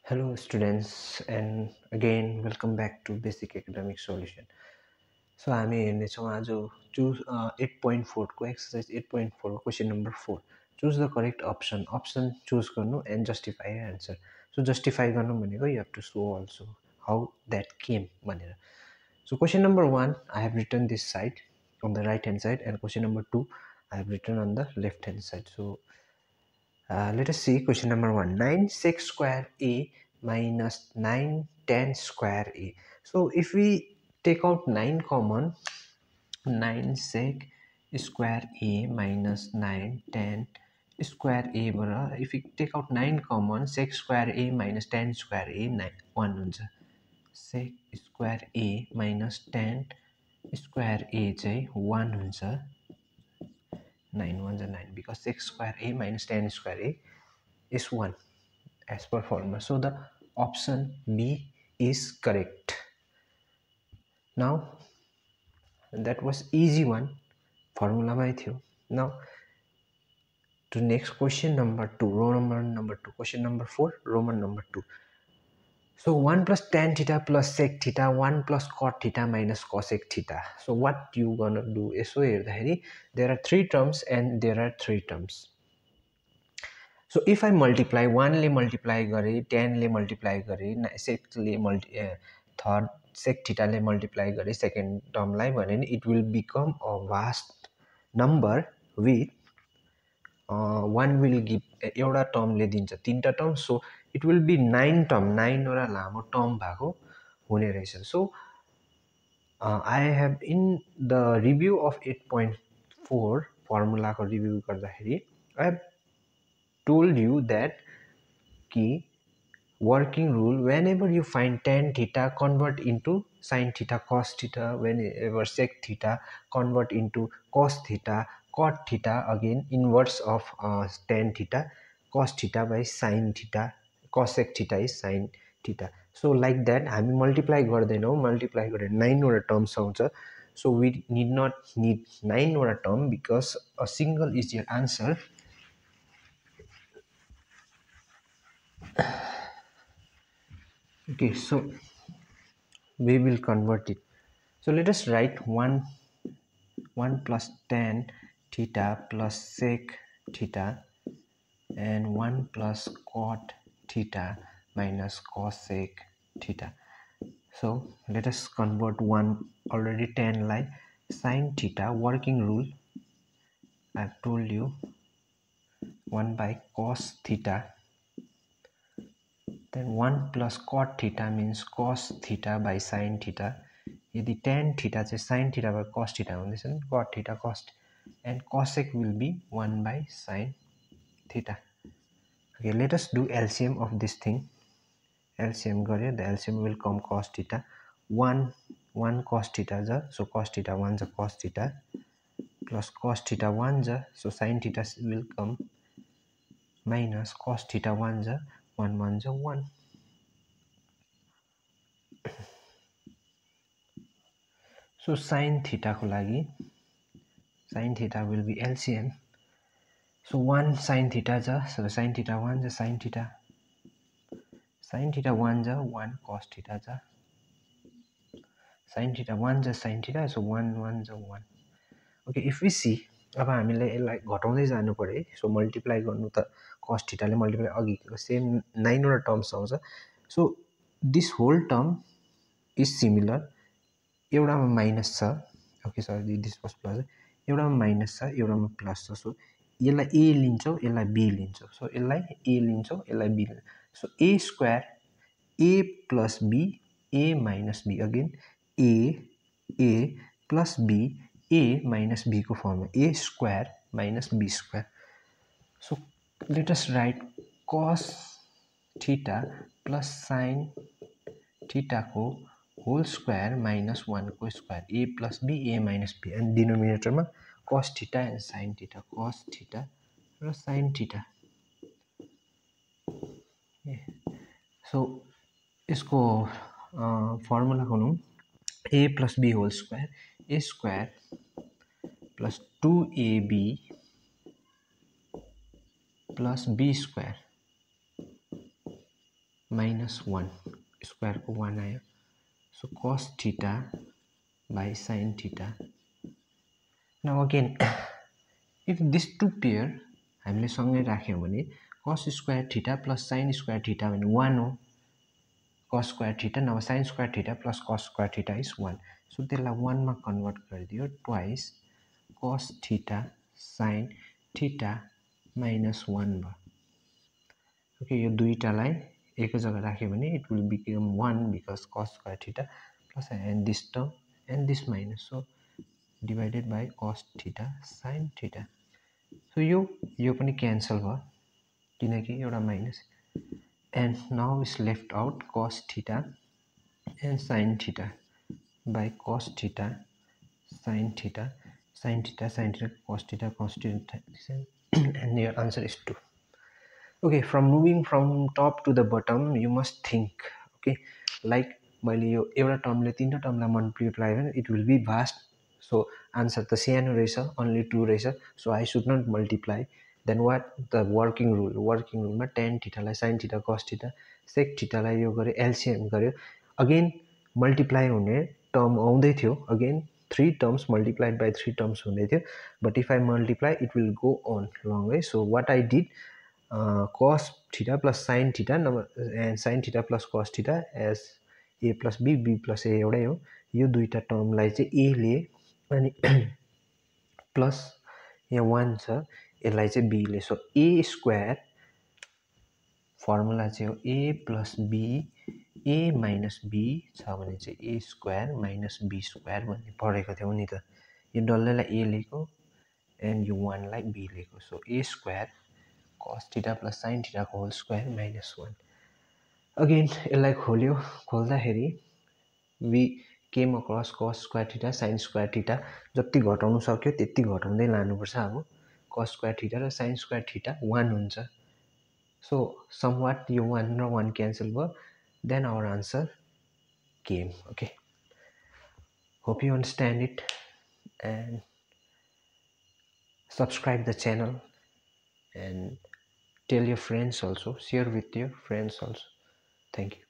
Hello students, and again welcome back to Basic Academic Solution. So हामी हेर्नेछौँ आज choose 8.4 को exercise 8.4 question number 4 choose the correct option choose गर्नु and justify answer. So justify गर्नु भनेको you have to show also how that came भनेर. So question number 1 I have written this side on the right hand side, and question number 2 I have written on the left hand side. So let us see question number 1. 9 sec square a minus 9 tan square a. So if we take out 9 common, 9 sec square a minus 9 tan square a, but if we take out 9 common, sec square a minus tan square a 9 1 हुन्छ. sec square a minus tan square a चाहिँ 1 हुन्छ. 9 1 is 9 because sec square a minus tan square a is 1 as per formula. So the option B is correct. Now that was easy one, formula mai थियो. Now to next question number 2, Roman number 2, question number 4, Roman number 2. So 1 plus tan theta plus sec theta, 1 plus cot theta minus cosec theta. So what you gonna do is, so here there are 3 terms and there are 3 terms. So if I multiply 1 ले multiply गरे, 10 ले multiply गरे, sec ले third sec theta ले multiply गरे second term लाई भने नि it will become a vast number with 1 will give एउटा term ले दिन्छ 3 टा term, so it will be 9 term, 9 वटा लामो term भएको हुने रहेछ. So I have in the review of 8.4 formula को review गर्दाखेरि I have told you that key working rule, whenever you find tan theta, convert into sin theta cos theta, whenever sec theta, convert into cos theta, cot theta again inverse of tan theta, cos theta by sin theta, cosec theta is sin theta. So like that हामी multiply गर्दैनौं, multiply गरे 9 वटा terms आउँछ. So we need not need 9 वटा term because a single is your answer. Okay, so we will convert it. So let us write 1 plus tan theta plus sec theta and 1 plus cot theta minus cosec theta. So let us convert 1 already tan like sin theta working rule. I have told you 1 by cos theta, then 1 plus cot theta means cos theta by sin theta. यदि tan theta चाहिँ sin theta by cos theta हुँदैछ नि, cot theta cos, and cosec will be 1 by sin theta. Okay, let us do LCM of this thing. LCM गरे, the LCM will come cos theta 1 cos theta जा, so cos theta 1 जा cos theta plus cos theta 1 जा, so sin theta will come minus cos theta 1 जा 1 1 जा 1. So sin theta को लागि sin theta will be LCM. So 1 sin theta जा, so sin theta 1 जा sin theta 1 जा 1 cos theta जा sin theta 1 जा sin theta, so 1 1 जा 1. Okay, if we see अब हामीले यसलाई घटाउँदै जानु पर्यो. सो मल्टिप्लाई गर्नु त cos theta ले मल्टिप्लाई अघिको सेम 9 वटा टर्म्स आउँछ. So this whole term is similar. एउटामा माइनस छ, okay sorry this was plus, एउटामा माइनस छ एउटामा प्लस छ. सो यसलाई a लिन्छौ, यसलाई b लिन्छौ. सो यसलाई a लिन्छौ, यसलाई b लिन्छौ. So a square a plus b, a minus b, again a plus b, a minus b को फर्म में a square minus b square. So let us write cos theta plus sin theta को whole square minus 1 को square, a plus b, a minus b, and denominator में cos theta and sin theta, cos theta plus sin theta. So इसको formula खोलूं, a plus b whole square, a square plus 2ab plus b square minus 1 square को 1 आयो. So cos theta by sin theta. Now again, if these two pair हामीले सँगै राख्यौं भने cos square theta plus sin square theta भने 1 हो. cos square theta नभए sin square theta plus cos square theta is 1. So त्यसलाई 1 मा convert गरिदियो twice cos theta sin theta minus 1 भयो. Okay, यो दुईटालाई एकै जग्गा राख्यो भने it will become 1 because cos square theta plus and this term and this minus, so divided by cos theta sin theta. So यो पनि क्यान्सल भयो किनकि एउटा minus. And now is left out cos theta and sin theta by cos theta sin theta sin theta sin theta cos theta and your answer is 2. Okay, from moving from top to the bottom you must think. Okay, like मैले यो एउटा टर्मले तीनटा टर्मलाई multiply गर्ने it will be vast. So answer त सानो रहेछ, only 2 रहेछ, so I should not multiply. Then what the working rule मा tan theta लाई sin theta cos theta sec theta लाई यो गरे LCM गर्यो. Again multiply हुने टर्म आउँदै थियो, again 3 terms multiplied by 3 terms हुँदै थियो, but if I multiply it will go on long way. So what I did, cos theta plus sin theta and sin theta plus cos theta as a plus b plus a एउटै हो. यो दुईटा टर्मलाई चाहिँ a ले अनि plus यहाँ 1 छ यसलाई चाहिँ b ले. सो a स्क्वायर फर्मुला चाहिँ हो a plus b a minus b छ भने चाहिँ a square minus b square भन्ने पढेको थियौं नि त. यो डल्लैलाई a लेको एन्ड यो 1 लाई b लेको. So a square cos theta plus sin theta को होल स्क्वायर माइनस 1. अगेन यसलाई खोल्यो, खोल्दाखेरि we came across cos square theta sin square theta. जति घटाउन सक्यो त्यति घटाउँदै लानुपर्छ. अब cos square theta र sin square theta 1 हुन्छ. So somewhat यो 1 र 1 cancel भयो. Then our answer came. Okay, hope you understand it and subscribe the channel and tell your friends also, share with your friends also. Thank you.